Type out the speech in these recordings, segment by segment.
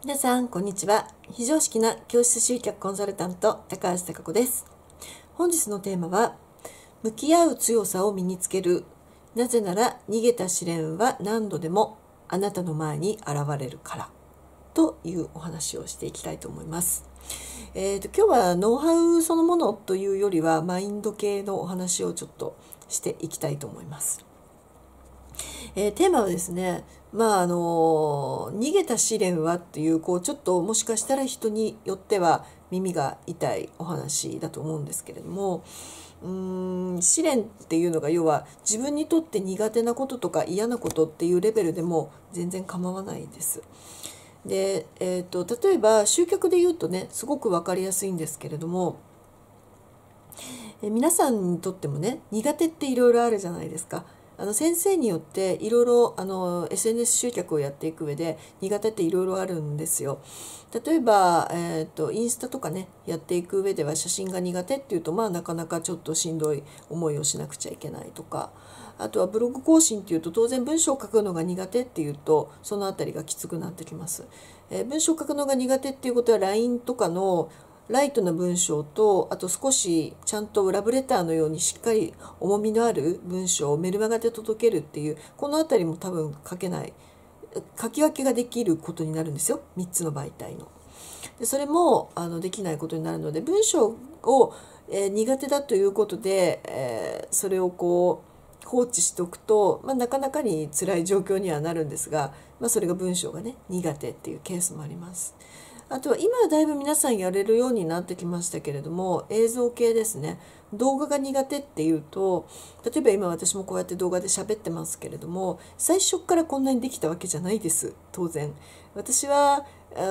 皆さんこんにちは。非常識な教室集客コンサルタント高橋貴子です。本日のテーマは向き合う強さを身につける。なぜなら逃げた試練は何度でもあなたの前に現れるからというお話をしていきたいと思います。今日はノウハウそのものというよりはマインド系のお話をちょっとしていきたいと思います。テーマはですね、逃げた試練はっていう、ちょっともしかしたら人によっては耳が痛いお話だと思うんですけれども、試練っていうのが要は自分にとって苦手なこととか嫌なことっていうレベルでも全然構わないです。で、例えば集客で言うとね、すごく分かりやすいんですけれども、皆さんにとってもね、苦手っていろいろあるじゃないですか。先生によっていろいろSNS 集客をやっていく上で苦手っていろいろあるんですよ。例えば、インスタとかねやっていく上では写真が苦手っていうと、なかなかちょっとしんどい思いをしなくちゃいけないとか、あとはブログ更新っていうと当然文章を書くのが苦手っていうとそのあたりがきつくなってきます。文章を書くのが苦手っていうことは LINE とかのライトな文章と、あと少しちゃんとラブレターのようにしっかり重みのある文章をメルマガで届けるっていう、このあたりも多分書けない、書き分けができることになるんですよ、3つの媒体の。でそれもできないことになるので、文章を、苦手だということで、それを放置しておくと、なかなかに辛い状況にはなるんですが、それが文章がね苦手っていうケースもあります。あとは今はだいぶ皆さんやれるようになってきましたけれども、映像系ですね。動画が苦手っていうと、例えば今私もこうやって動画で喋ってますけれども、最初からこんなにできたわけじゃないです、当然。私は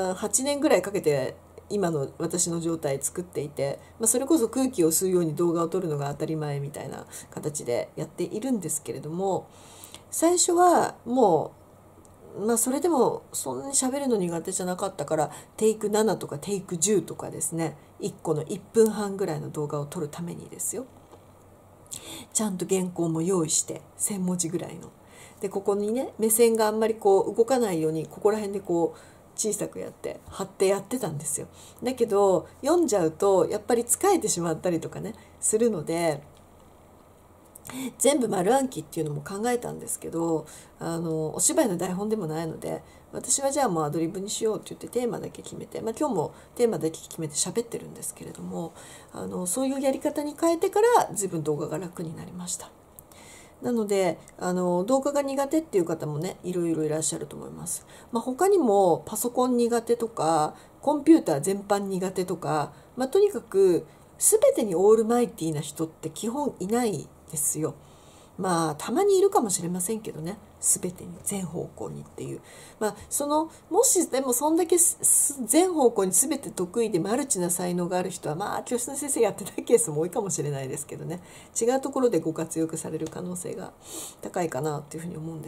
8年ぐらいかけて今の私の状態作っていて、それこそ空気を吸うように動画を撮るのが当たり前みたいな形でやっているんですけれども、最初はもうそれでもそんなに喋るの苦手じゃなかったから、テイク7とかテイク10とかですね、1個の1分半ぐらいの動画を撮るためにですよ、ちゃんと原稿も用意して1,000文字ぐらいの。でここにね目線があんまり動かないように、ここら辺で小さくやって貼ってやってたんですよ。だけど読んじゃうとやっぱり疲れてしまったりとかねするので、全部丸暗記っていうのも考えたんですけど、お芝居の台本でもないので、私はじゃあもうアドリブにしようって言ってテーマだけ決めて、今日もテーマだけ決めて喋ってるんですけれども、そういうやり方に変えてから随分動画が楽になりました。なので動画が苦手っていう方もねいろいろいらっしゃると思います。他にもパソコン苦手とかコンピューター全般苦手とか、とにかく全てにオールマイティーな人って基本いないですよ。たまにいるかもしれませんけどね、全てに全方向にっていう、もしでもそんだけ全方向に全て得意でマルチな才能がある人は教室の先生やってないケースも多いかもしれないですけどね、違うところでご活躍される可能性が高いかなというふうに思うんです。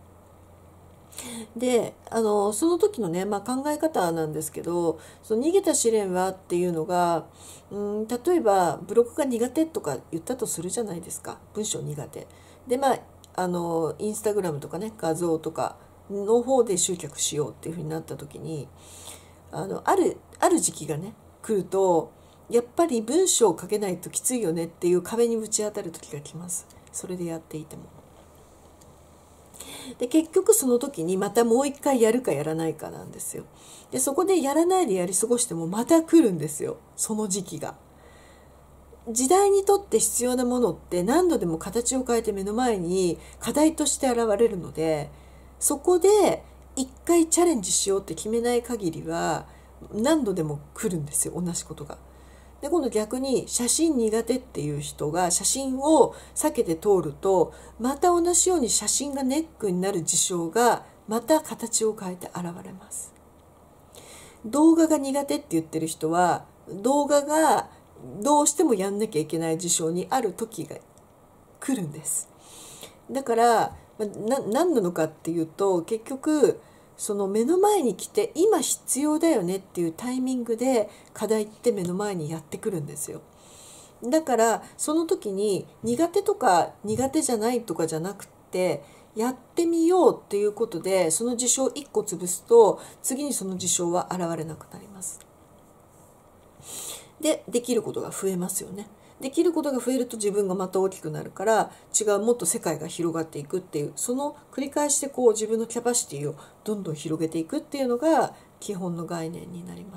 でその時のね、考え方なんですけど、その逃げた試練はっていうのが、例えばブログが苦手とか言ったとするじゃないですか。文章苦手で、インスタグラムとかね画像とかの方で集客しようっていうふうになった時に、ある時期がね来ると、やっぱり文章を書けないときついよねっていう壁にぶち当たる時が来ます。それでやっていても。で結局その時にまたもう一回やるかやらないかなんですよ。でそこでやらないでやり過ごしてもまた来るんですよ、その時期が。時代にとって必要なものって何度でも形を変えて目の前に課題として現れるので、そこで一回チャレンジしようって決めない限りは何度でも来るんですよ、同じことが。で今度逆に写真苦手っていう人が写真を避けて通ると、また同じように写真がネックになる事象がまた形を変えて現れます。動画が苦手って言ってる人は、動画がどうしてもやんなきゃいけない事象にある時が来るんです。だから何なのかっていうと、結局その目の前に来て今必要だよねっていうタイミングで課題って目の前にやってくるんですよ。だからその時に苦手とか苦手じゃないとかじゃなくて、 やってみようっていうことでその事象を1個潰すと次にその事象は現れなくなります。で、できることが増えますよね。できることが増えると自分がまた大きくなるから違うもっと世界が広がっていくっていう、その繰り返しでこう自分のキャパシティをどんどん広げていくっていうのが基本の概念になります。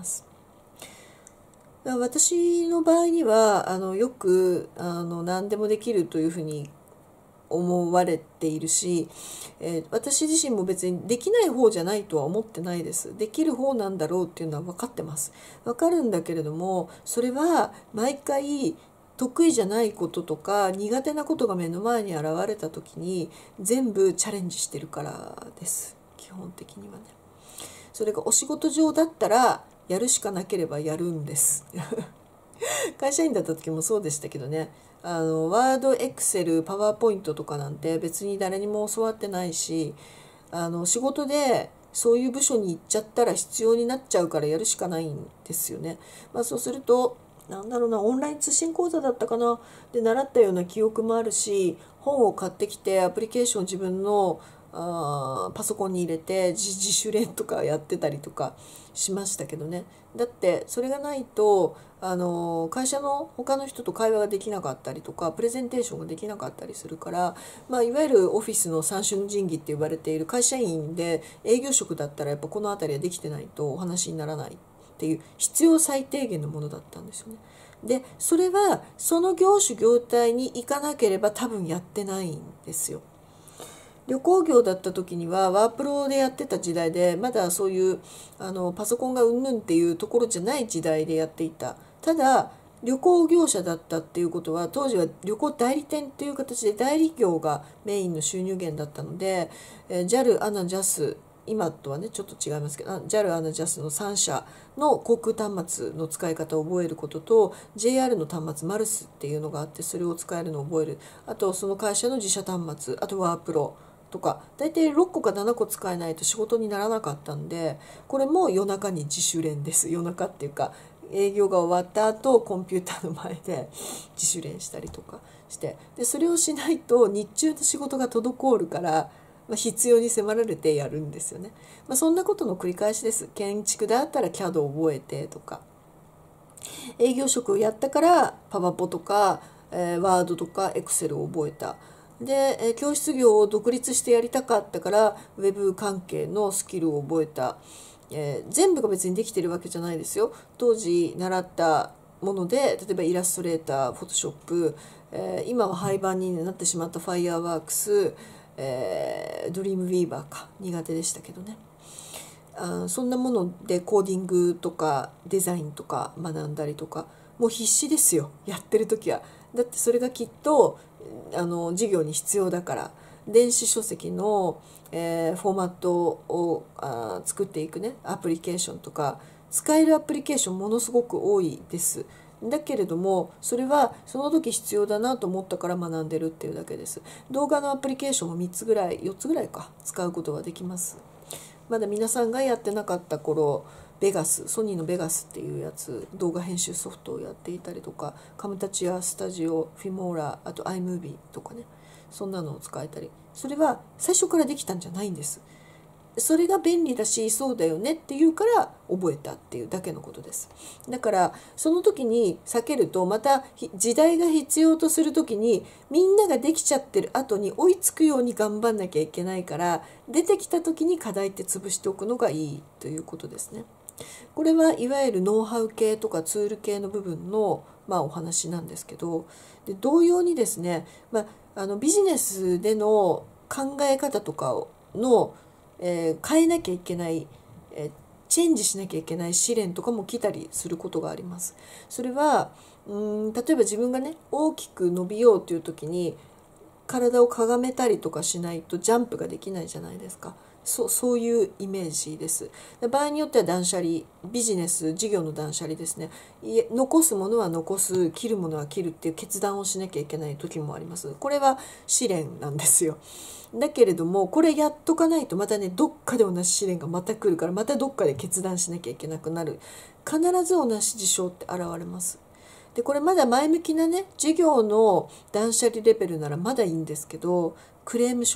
私の場合にはよく何でもできるというふうに思われているし、私自身も別にできない方じゃないとは思ってないです。できる方なんだろうっていうのは分かってます。分かるんだけれども、それは毎回得意じゃないこととか苦手なことが目の前に現れた時に全部チャレンジしてるからです。基本的にはね。それがお仕事上だったらやるしかなければやるんです。会社員だった時もそうでしたけどね、ワード、エクセル、パワーポイントとかなんて別に誰にも教わってないし、仕事でそういう部署に行っちゃったら必要になっちゃうからやるしかないんですよね。そうすると、なんだろうな、オンライン通信講座だったかなで習ったような記憶もあるし、本を買ってきてアプリケーション自分のパソコンに入れて自主練とかやってたりとかしましたけどね。だってそれがないと会社の他の人と会話ができなかったりとかプレゼンテーションができなかったりするから、いわゆるオフィスの三種の神器って呼ばれている会社員で営業職だったらやっぱこの辺りはできてないとお話にならないっていう必要最低限のものだったんですよね。でそれはその業種業態に行かなければ多分やってないんですよ。旅行業だった時にはワープロでやってた時代でまだそういうパソコンがうんぬんっていうところじゃない時代でやっていた。ただ旅行業者だったっていうことは当時は旅行代理店っていう形で代理業がメインの収入源だったので、JAL、ANA、JAS、今とはねちょっと違いますけど JAL、ANA、JAS の3社の航空端末の使い方を覚えることと JR の端末マルスっていうのがあってそれを使えるのを覚える、あとその会社の自社端末、あとワープロとか大体6個か7個使えないと仕事にならなかったんで、これも夜中に自主練です。夜中っていうか営業が終わった後コンピューターの前で自主練したりとかして、でそれをしないと日中の仕事が滞るから、必要に迫られてやるんですよね。そんなことの繰り返しです。建築だったら CAD を覚えてとか、営業職をやったからパワポとか、ワードとかエクセルを覚えた。で教室業を独立してやりたかったからウェブ関係のスキルを覚えた。全部が別にできてるわけじゃないですよ。当時習ったもので例えばイラストレーター、フォトショップ、今は廃盤になってしまったファイアーワークス、ドリームウィーバーか苦手でしたけどね。そんなものでコーディングとかデザインとか学んだりとかもう必死ですよやってる時は。だってそれがきっと授業に必要だから。電子書籍の、フォーマットを作っていくねアプリケーションとか使えるアプリケーションものすごく多いです。だけれどもそれはその時必要だなと思ったから学んでるっていうだけです。動画のアプリケーションも3つぐらい4つぐらいか使うことができます。まだ皆さんがやってなかった頃ベガス、ソニーのベガスっていうやつ動画編集ソフトをやっていたりとか、カムタチやスタジオ、フィモーラ、あと iMovie とかね、そんなのを使えたり、それは最初からできたんじゃないんです。それが便利だしそうだよねっていうから覚えたっていうだけのことです。だからその時に避けるとまた時代が必要とする時にみんなができちゃってる後に追いつくように頑張んなきゃいけないから、出てきた時に課題って潰しておくのがいいということですね。これはいわゆるノウハウ系とかツール系の部分の、お話なんですけど、で同様にですね、ビジネスでの考え方とかの、変えなきゃいけない、チェンジしなきゃいけない試練とかも来たりすることがあります。それは例えば自分がね大きく伸びようという時に体をかがめたりとかしないとジャンプができないじゃないですか。そういうイメージです。場合によっては断捨離、ビジネス事業の断捨離ですね。残すものは残す、切るものは切るっていう決断をしなきゃいけない時もあります。これは試練なんですよ。だけれどもこれやっとかないとまたねどっかで同じ試練がまた来るから、またどっかで決断しなきゃいけなくなる。必ず同じ事象って現れます。でこれまだ前向きなね事業の断捨離レベルならまだいいんですけど、クレーム処理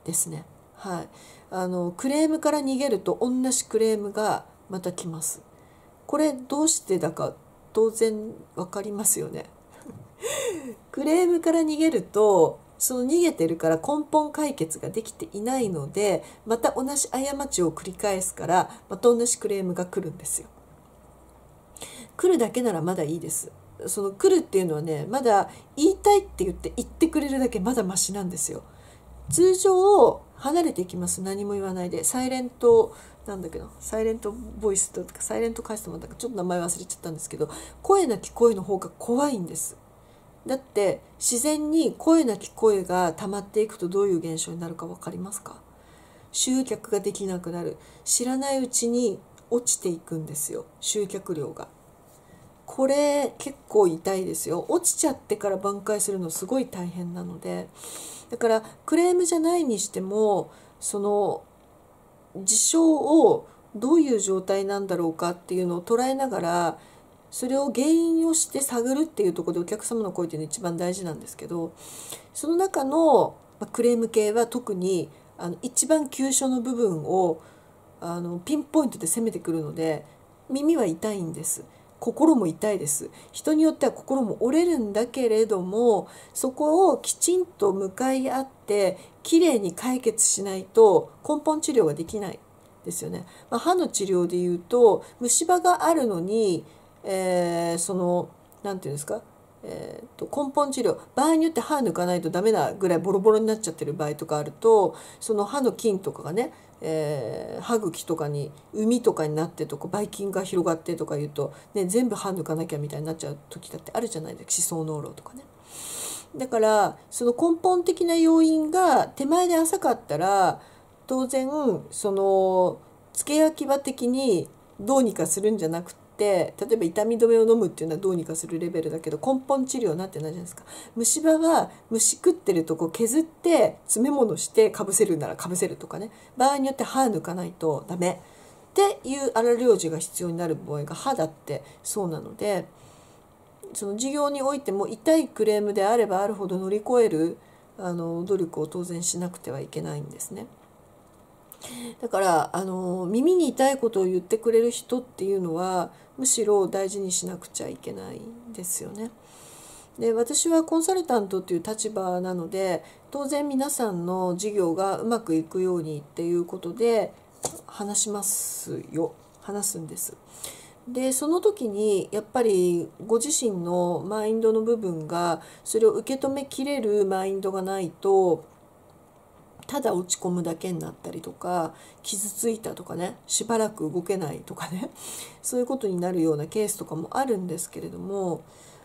ですね。はい、クレームから逃げると同じクレームがまた来ます。これどうしてだか当然分かりますよね。クレームから逃げるとその逃げてるから根本解決ができていないので、また同じ過ちを繰り返すからまた同じクレームが来るんですよ。来るだけならまだいいです。その来るっていうのはね、まだ言いたいって言ってくれるだけまだマシなんですよ。通常離れていきます。何も言わないでサイレント、なんだけどサイレントボイスとかサイレントカスタマーとかちょっと名前忘れちゃったんですけど、声なき声の方が怖いんです。だって自然に声なき声が溜まっていくとどういう現象になるか分かりますか？集客ができなくなる。知らないうちに落ちていくんですよ、集客量が。これ結構痛いですよ。落ちちゃってから挽回するのすごい大変なので、だからクレームじゃないにしてもその事象をどういう状態なんだろうかっていうのを捉えながら、それを原因をして探るっていうところでお客様の声っていうのが一番大事なんですけど、その中のクレーム系は特に一番急所の部分をピンポイントで攻めてくるので、耳は痛いんです。心も痛いです。人によっては心も折れるんだけれども、そこをきちんと向かい合ってきれいに解決しないと根本治療ができないですよね。歯の治療でいうと虫歯があるのに、そのなんていうんですか、根本治療、場合によって歯抜かないとダメなぐらいボロボロになっちゃってる場合とかあると、その歯の菌とかがね、歯茎とかに膿とかになってとかばい菌が広がってとかいうと、ね、全部歯抜かなきゃみたいになっちゃう時だってあるじゃないですか、歯槽膿漏とかね。だからその根本的な要因が手前で浅かったら当然その付け焼き場的にどうにかするんじゃなくて、例えば痛み止めを飲むっていうのはどうにかするレベルだけど、根本治療になってないじゃないですか。虫歯は虫食ってるとこ削って詰め物してかぶせるならかぶせるとかね、場合によって歯抜かないとダメっていう荒療治が必要になる場合が歯だってそうなので、その事業においても痛いクレームであればあるほど乗り越える努力を当然しなくてはいけないんですね。だから耳に痛いことを言ってくれる人っていうのはむしろ大事にしなくちゃいけないんですよね。で、私はコンサルタントという立場なので、当然皆さんの事業がうまくいくようにっていうことで話すんです。でその時にやっぱりご自身のマインドの部分がそれを受け止めきれるマインドがないと、ただ落ち込むだけになったりとか、傷ついたとかね、しばらく動けないとかね、そういうことになるようなケースとかもあるんですけれども、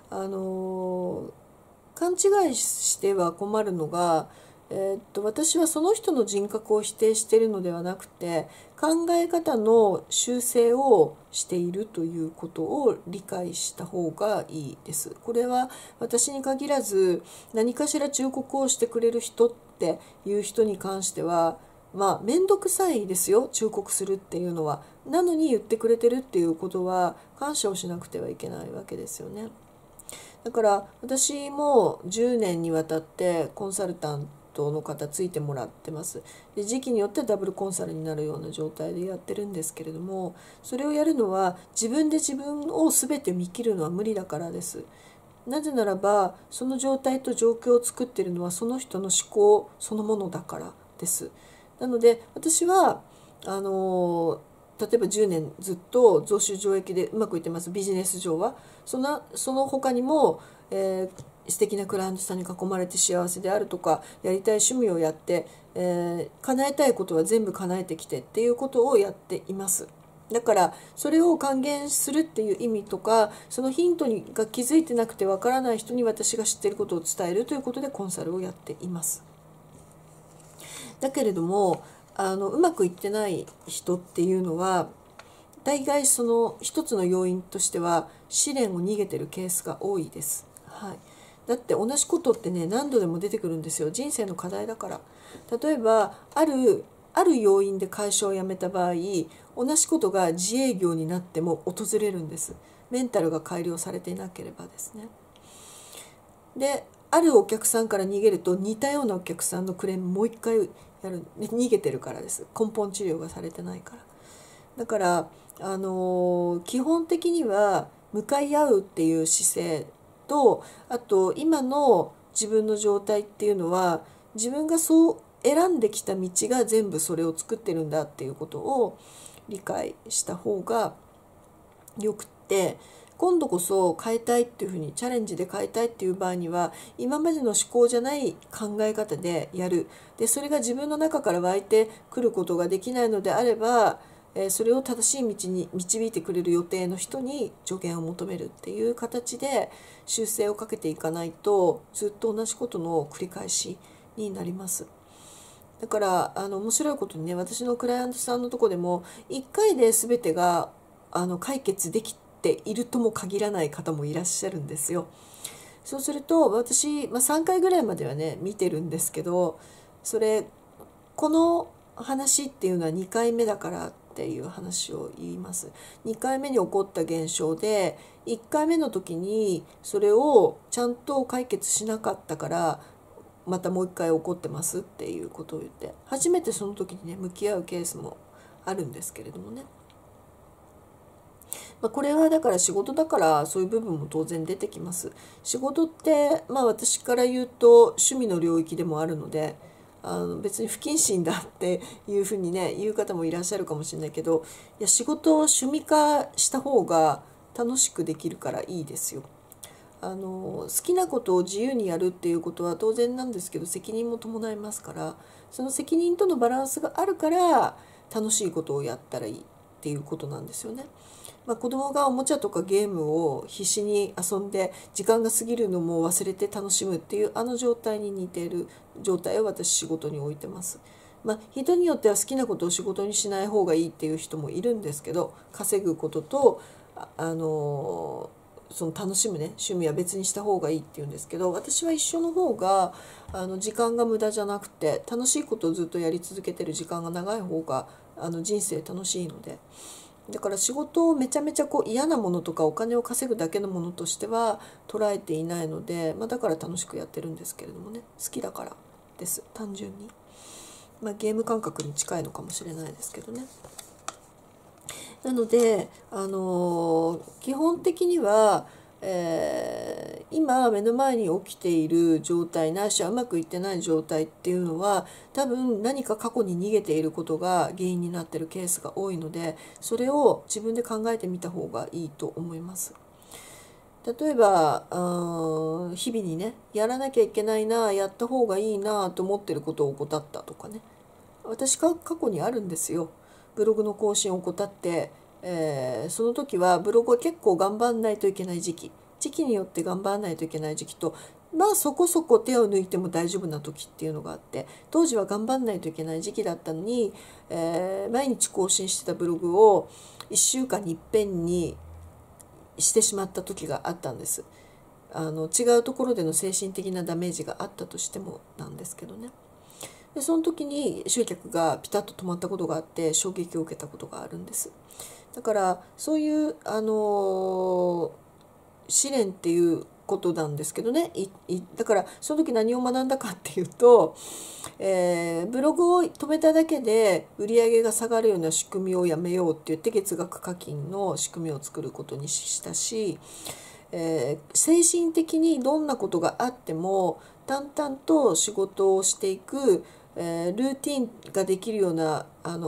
勘違いしては困るのが、私はその人の人格を否定しているのではなくて、考え方の修正をしているということを理解した方がいいです。これは私に限らず、何かしら忠告をしてくれる人っていう人に関しては、面倒くさいですよ、忠告するっていうのは。なのに言ってくれてるっていうことは感謝をしなくてはいけないわけですよね。だから私も10年にわたってコンサルタントの方ついてもらってます。で時期によってはダブルコンサルになるような状態でやってるんですけれども、それをやるのは自分で自分を全て見切るのは無理だからです。なぜならばその状態と状況を作っているのはその人の思考そのものだからです。なので私は例えば10年ずっと増収増益でうまくいってます。ビジネス上はその他にも、素敵なクライアントさんに囲まれて幸せであるとか、やりたい趣味をやって、叶えたいことは全部叶えてきてっていうことをやっています。だからそれを還元するっていう意味とか、そのヒントが気づいてなくてわからない人に私が知っていることを伝えるということでコンサルをやっています。だけれどもうまくいってない人っていうのは大概その一つの要因としては試練を逃げてるケースが多いです。はい、だって同じことってね何度でも出てくるんですよ。人生の課題だから。例えばある要因で会社を辞めた場合、同じことが自営業になっても訪れるんです。メンタルが改良されていなければですね。であるお客さんから逃げると似たようなお客さんのクレームもう一回やる、逃げてるからです。根本治療がされてないから。だから基本的には向かい合うっていう姿勢と、あと今の自分の状態っていうのは自分がそう選んできた道が全部それを作ってるんだっていうことを理解した方がよくって、今度こそ変えたいっていうふうにチャレンジで変えたいっていう場合には今までの思考じゃない考え方でやる。でそれが自分の中から湧いてくることができないのであれば、それを正しい道に導いてくれる予定の人に助言を求めるっていう形で修正をかけていかないとずっと同じことの繰り返しになります。だから面白いことにね、私のクライアントさんのとこでも1回で全てが解決できているとも限らない方もいらっしゃるんですよ。そうすると私、3回ぐらいまではね見てるんですけど、この話っていうのは2回目だからっていう話を言います。2回目に起こった現象で1回目の時にそれをちゃんと解決しなかったからまたもう一回起こってますっていうことを言って、初めてその時にね向き合うケースもあるんですけれどもね。これはだから仕事だからそういう部分も当然出てきます。仕事って、私から言うと趣味の領域でもあるので、別に不謹慎だっていうふうにね言う方もいらっしゃるかもしれないけど、いや仕事を趣味化した方が楽しくできるからいいですよ。好きなことを自由にやるっていうことは当然なんですけど、責任も伴いますから、その責任とのバランスがあるから楽しいことをやったらいいっていうことなんですよね。子供がおもちゃとかゲームを必死に遊んで時間が過ぎるのも忘れて楽しむっていう状態に似ている状態を私仕事に置いてます。人によっては好きなことを仕事にしない方がいいっていう人もいるんですけど、稼ぐこととその楽しむね趣味は別にした方がいいっていうんですけど、私は一緒の方が時間が無駄じゃなくて楽しいことをずっとやり続けてる時間が長い方が人生楽しいので。だから仕事をめちゃめちゃ嫌なものとかお金を稼ぐだけのものとしては捉えていないので、だから楽しくやってるんですけれどもね、好きだからです、単純に。ゲーム感覚に近いのかもしれないですけどね。なので基本的には、今目の前に起きている状態ないしはうまくいってない状態っていうのは多分何か過去に逃げていることが原因になっているケースが多いので、それを自分で考えてみた方がいいと思います。例えば日々にねやらなきゃいけないな、やった方がいいなと思ってることを怠ったとかね、私が過去にあるんですよ。ブログの更新を怠って、その時はブログは結構頑張んないといけない時期によって頑張らないといけない時期と、そこそこ手を抜いても大丈夫な時っていうのがあって、当時は頑張んないといけない時期だったのに、毎日更新してたブログを1週間にいっぺんにしてしまった時があったんです。違うところでの精神的なダメージがあったとしてもなんですけどね。でその時に集客がピタッと止まったことがあって衝撃を受けたことがあるんです。だからそういう試練っていうことなんですけどね。だからその時何を学んだかっていうと、ブログを止めただけで売り上げが下がるような仕組みをやめようって言って月額課金の仕組みを作ることにしたし、精神的にどんなことがあっても淡々と仕事をしていく、ルーティンができるような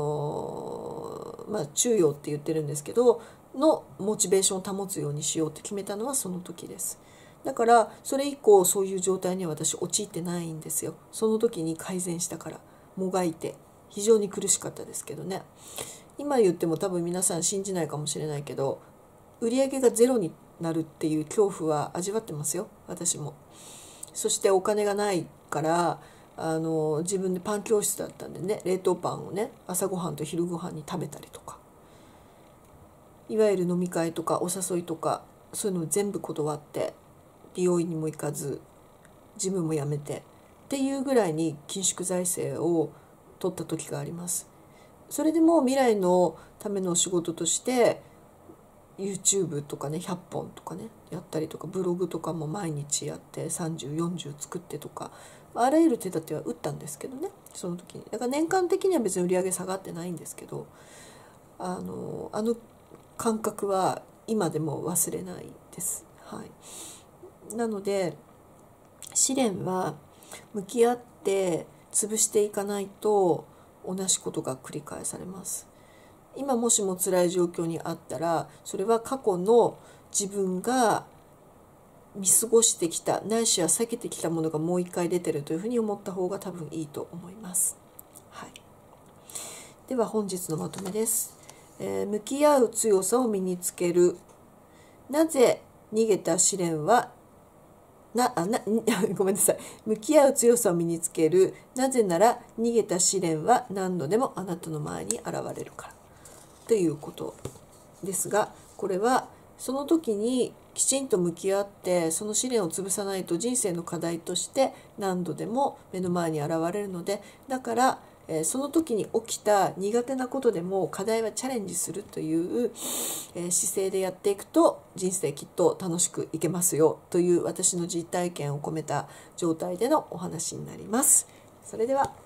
中庸って言ってるんですけどのモチベーションを保つようにしようって決めたのはその時です。だからそれ以降そういう状態には私陥ってないんですよ。その時に改善したから。もがいて非常に苦しかったですけどね。今言っても多分皆さん信じないかもしれないけど、売り上げがゼロになるっていう恐怖は味わってますよ、私も。そしてお金がないから自分でパン教室だったんでね、冷凍パンをね朝ごはんと昼ごはんに食べたりとか、いわゆる飲み会とかお誘いとかそういうのを全部断って、美容院にも行かずジムもやめてっていうぐらいに緊縮財政を取った時があります。それでも未来のための仕事として YouTube とかね100本とかねやったりとか、ブログとかも毎日やって3040作ってとか、あらゆる手立ては打ったんですけどね、その時に。だから年間的には別に売り上げ下がってないんですけど、あの感覚は今でも忘れないです。はい、なので試練は向き合って潰していかないと同じことが繰り返されます。今もしも辛い状況にあったら、それは過去の自分が見過ごしてきた、ないしは避けてきたものがもう一回出てるというふうに思った方が多分いいと思います。はい、では本日のまとめです。向き合う強さを身につける。なぜ逃げた試練はごめんなさい。向き合う強さを身につける。なぜなら逃げた試練は何度でもあなたの前に現れるから。ということですが、これはその時にきちんと向き合ってその試練を潰さないと人生の課題として何度でも目の前に現れるので、だからその時に起きた苦手なことでも課題はチャレンジするという姿勢でやっていくと人生きっと楽しくいけますよという私の実体験を込めた状態でのお話になります。それでは。